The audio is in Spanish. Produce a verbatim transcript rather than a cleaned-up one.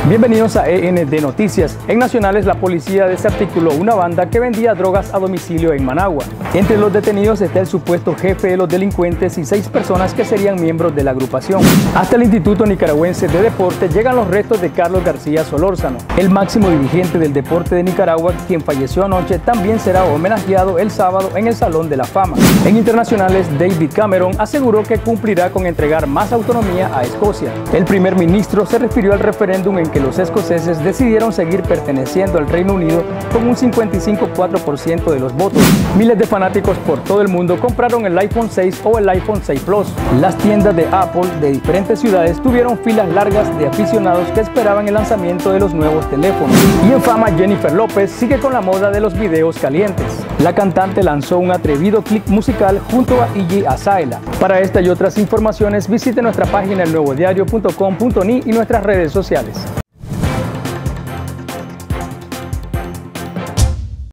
Bienvenidos a E N D Noticias. En Nacionales, la policía desarticuló una banda que vendía drogas a domicilio en Managua. Entre los detenidos está el supuesto jefe de los delincuentes y seis personas que serían miembros de la agrupación. Hasta el Instituto Nicaragüense de Deporte llegan los restos de Carlos García Solórzano, el máximo dirigente del deporte de Nicaragua, quien falleció anoche. También será homenajeado el sábado en el Salón de la Fama. En internacionales, David Cameron aseguró que cumplirá con entregar más autonomía a Escocia. El primer ministro se refirió al referéndum en que los escoceses decidieron seguir perteneciendo al Reino Unido con un cincuenta y cinco coma cuatro por ciento de los votos. Miles de fanáticos por todo el mundo compraron el iPhone seis o el iPhone seis Plus. Las tiendas de Apple de diferentes ciudades tuvieron filas largas de aficionados que esperaban el lanzamiento de los nuevos teléfonos. Y en fama, Jennifer López sigue con la moda de los videos calientes. La cantante lanzó un atrevido clip musical junto a Iggy Azalea. Para esta y otras informaciones visite nuestra página el nuevo diario punto com punto ni y nuestras redes sociales.